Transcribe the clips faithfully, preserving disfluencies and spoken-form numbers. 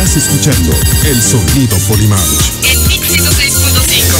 Estás escuchando el sonido Polymarch. En Mix ciento seis punto cinco.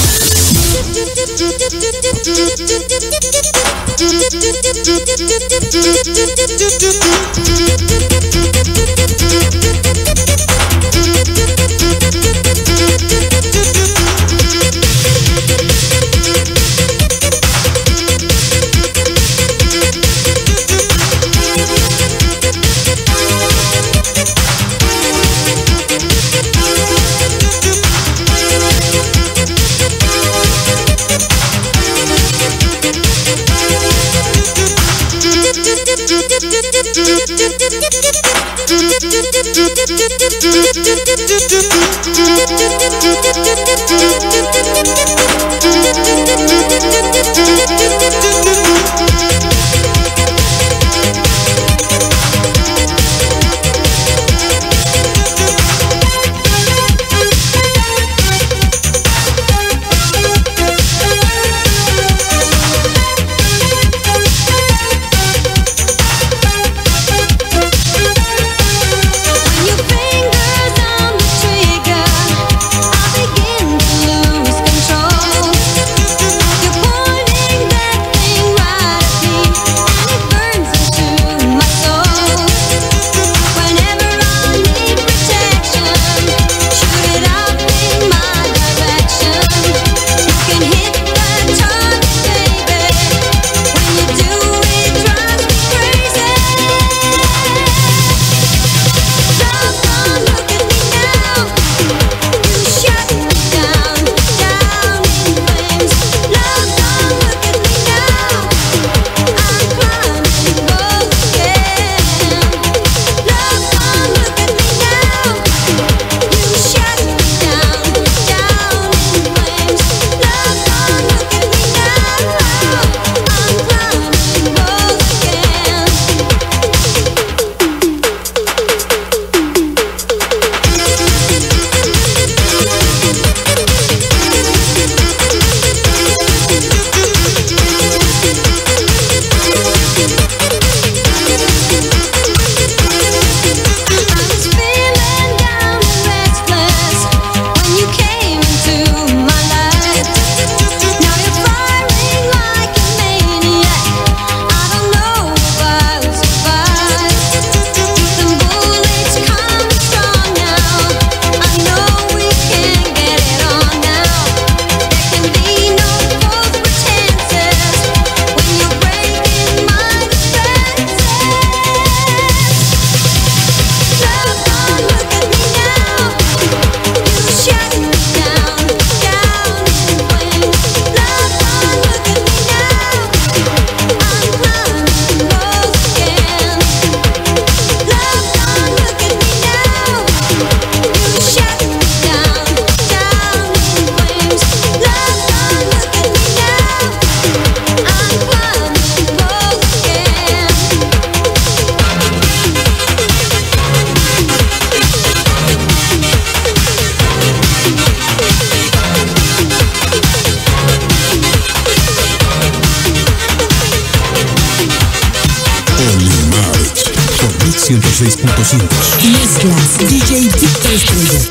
ciento seis punto cinco. Mezclas D J Víctor Estrella.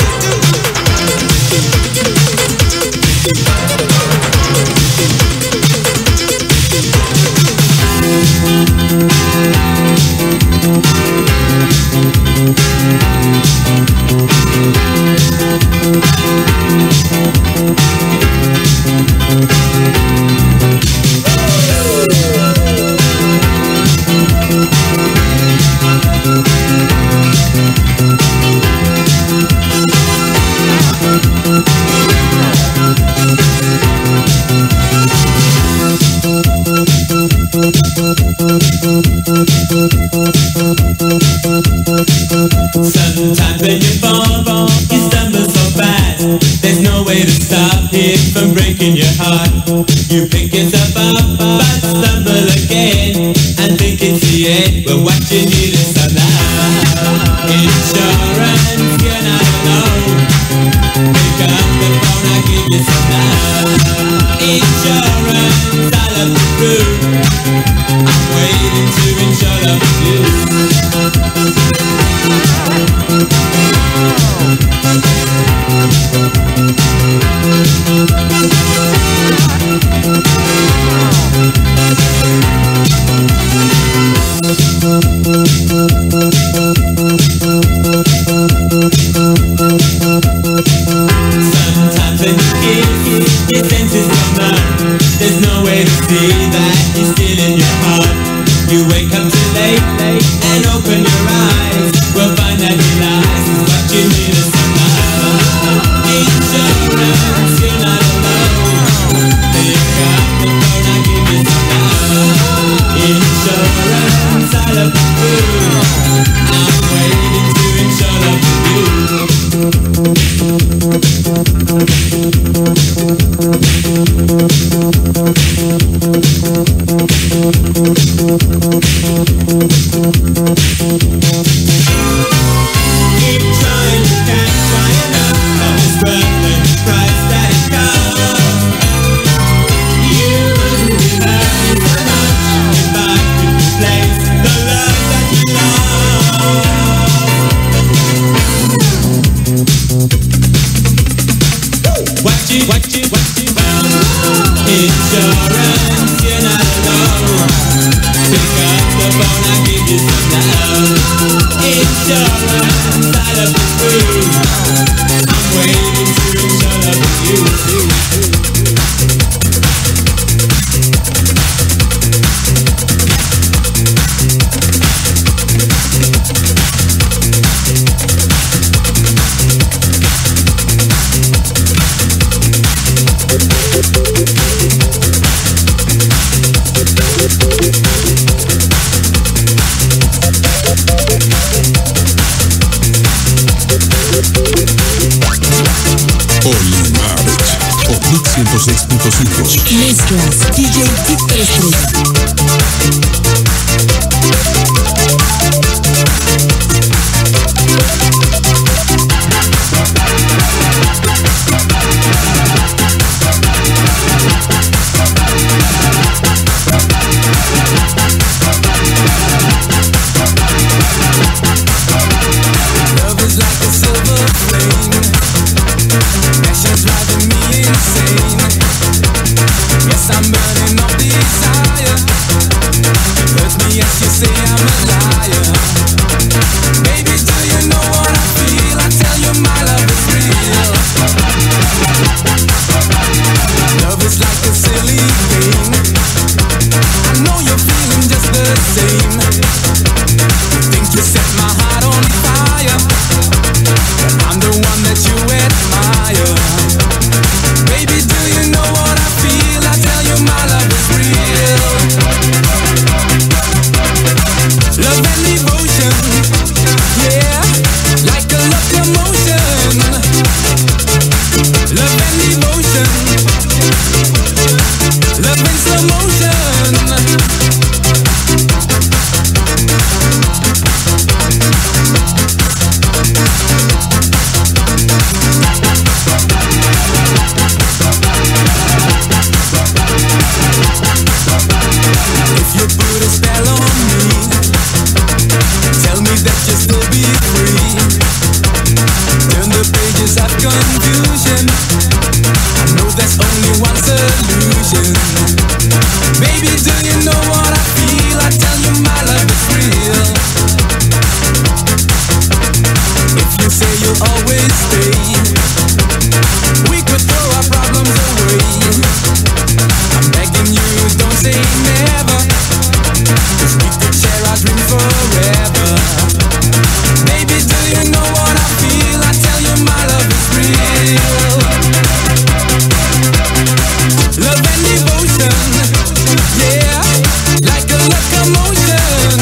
Sometimes when you fall, you stumble so fast. There's no way to stop it from breaking your heart. You pick yourself up, but stumble again and think it's the end. But what you need is some love. Insurance, you're not alone. Pick up the phone, I'll give you some love. Insurance, I love the truth. I'm waiting to insure love with you. Oli March por Mix ciento seis punto cinco. Mezclas D J Víctor Estrella. Love is like a silver flame, passion's driving me insane. Yes, I'm burning up desire. It hurts me as you say I'm a liar. Baby, do you know what I feel? I tell you my love is real. Love is like a silly game. I know you're feeling just the same. You think you set my heart on fire, but I'm the one that you admire. Baby, do you know what I feel? I tell you my love is real. Love and devotion, yeah, like a locomotion. Love and devotion, love in slow motion. If you put a spell on me, tell me that you'll still be free. Turn the pages of confusion. I know there's only one solution. Baby, do you know what I feel? I tell you my love is real. If you say you'll always stay, we could throw our problems away. I'm begging you, don't say never, 'cause we could share our dreams forever. Baby, do you know what I feel? I tell you my love is real. Love and devotion, yeah, like a locomotion.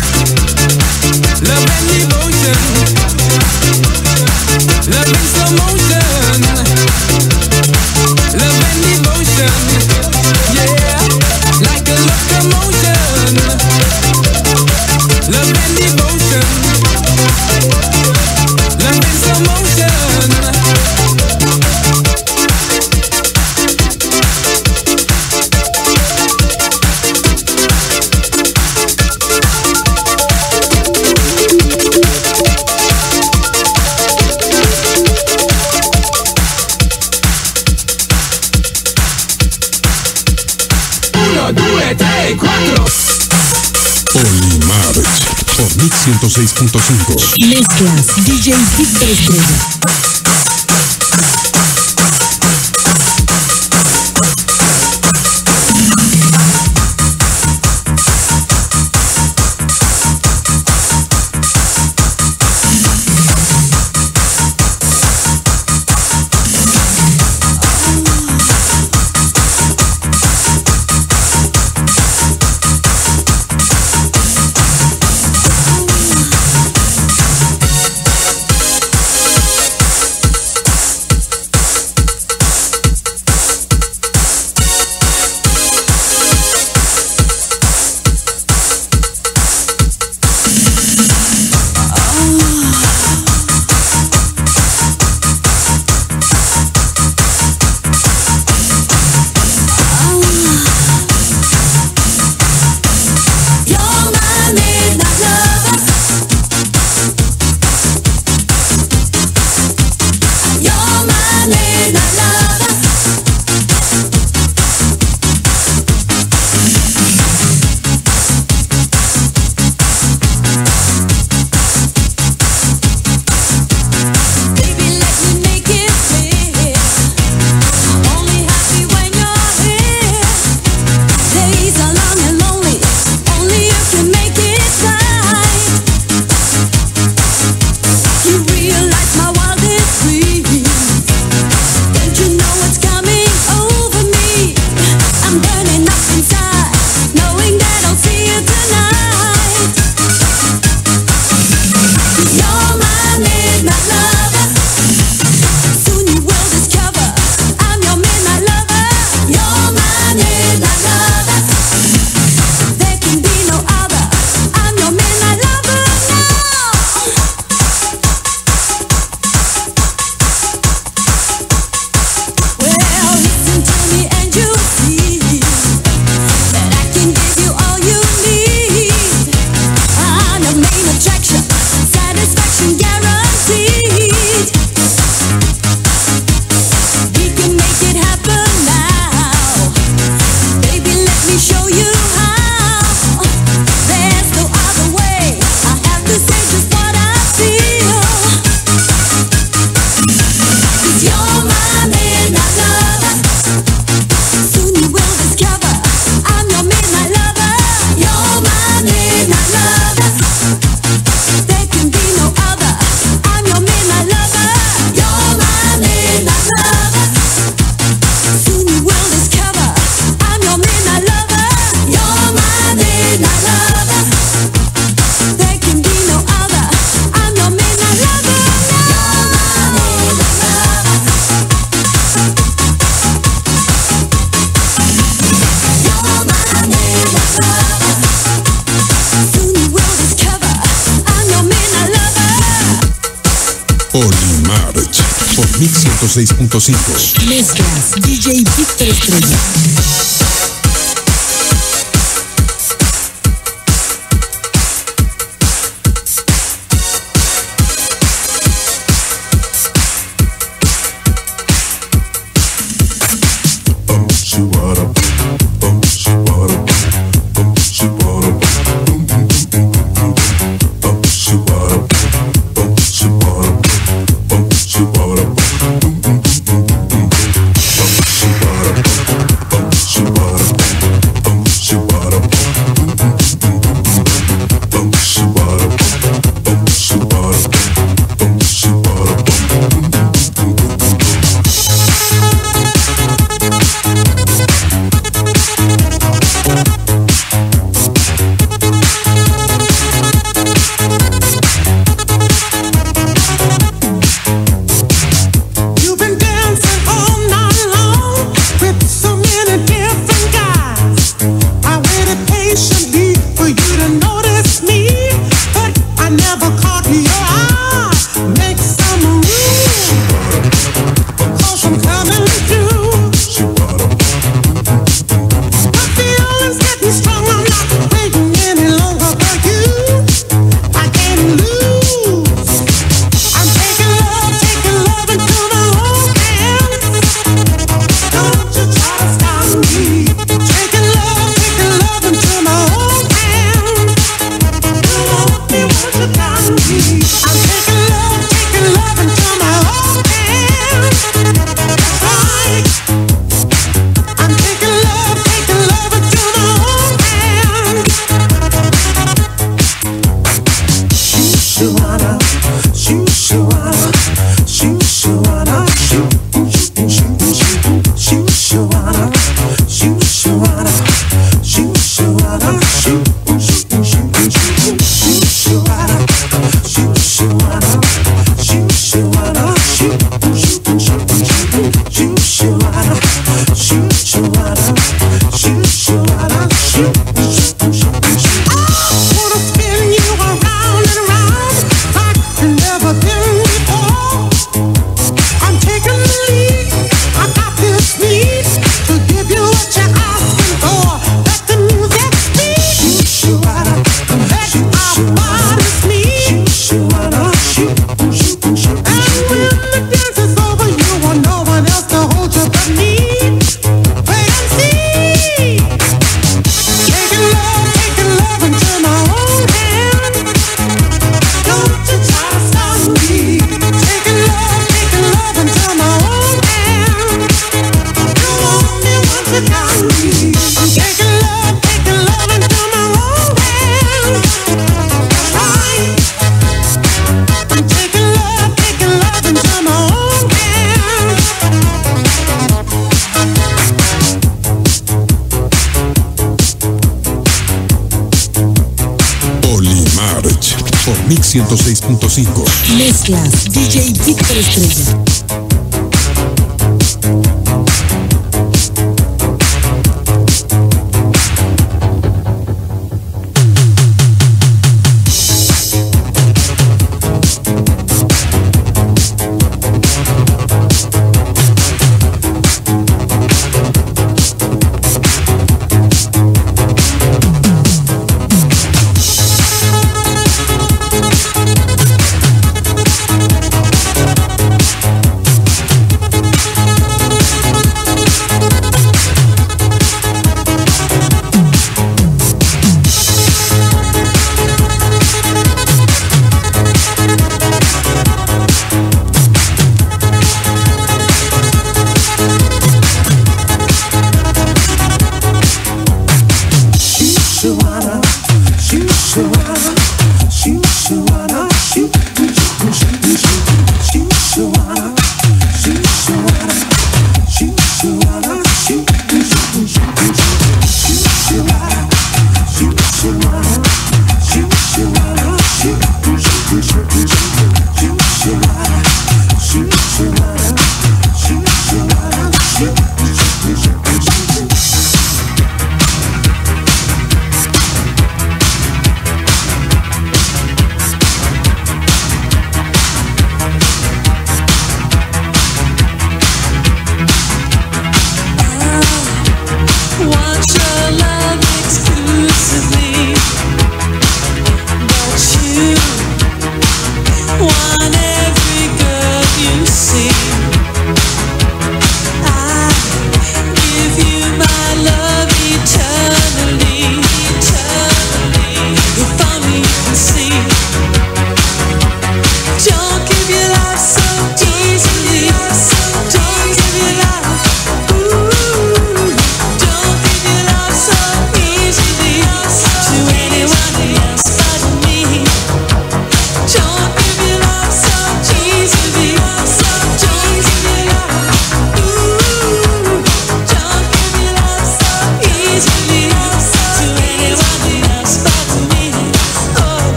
Love and devotion, love in slow motion. Love and devotion, yeah, like a locomotion. Love and devotion, love in slow motion. Uno, due, tre, quattro. Oli March por Mix ciento seis punto cinco. Mezclas D J Víctor Estrella. You're my midnight lover. Soon you will discover Olimarch por Mix ciento seis punto cinco. Mezclas D J Víctor Estrella. por Mix ciento seis punto cinco. Mezclas D J Víctor Estrella.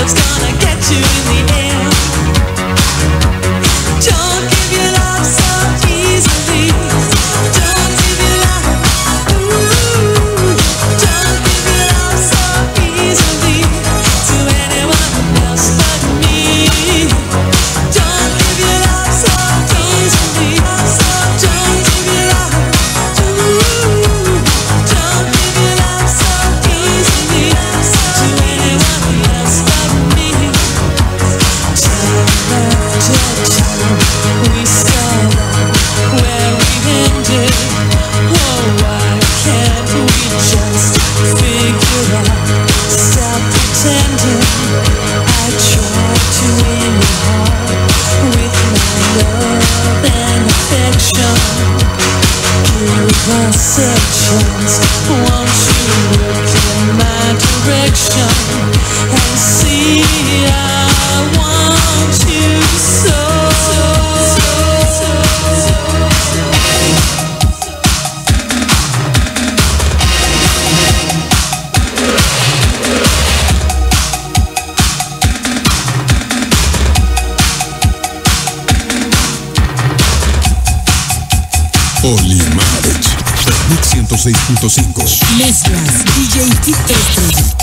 Olimarch, Mix ciento seis punto cinco. Mezclas D J Víctor Estrella.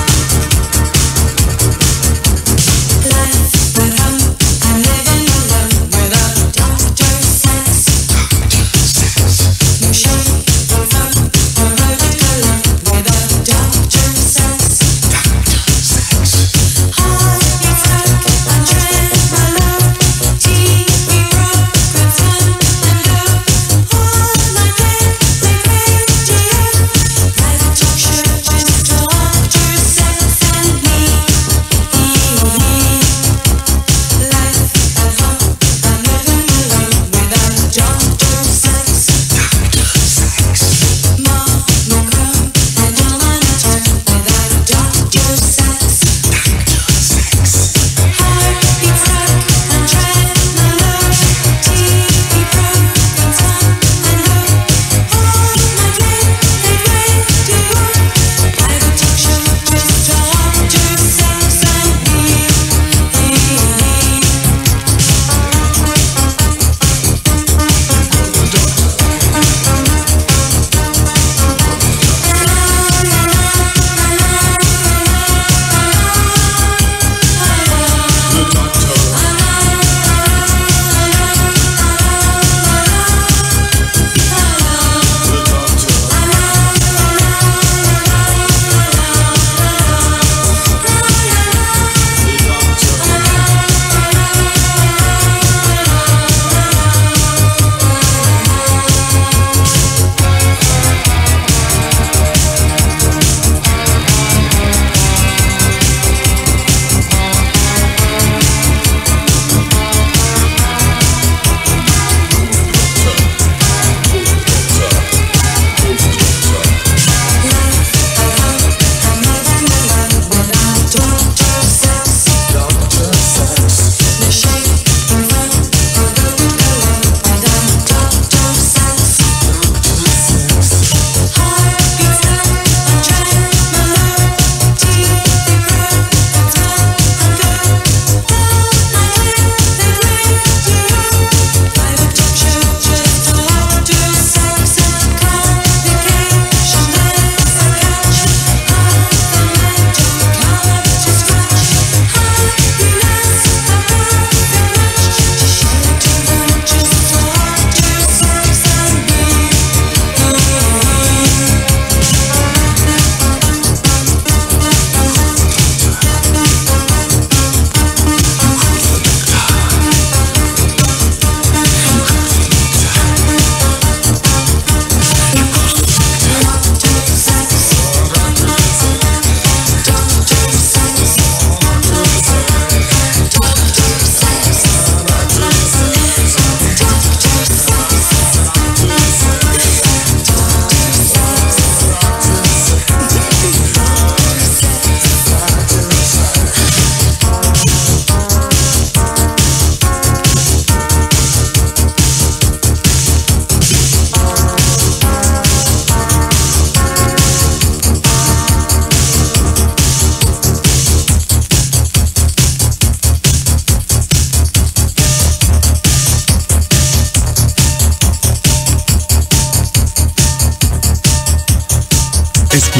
Life, but I'm, I'm living my life.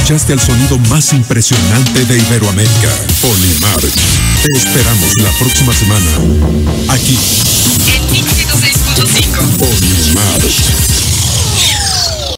Escuchaste el sonido más impresionante de Iberoamérica. Polymarch. Te esperamos la próxima semana. Aquí. En Mix ciento seis punto cinco. Polymarch.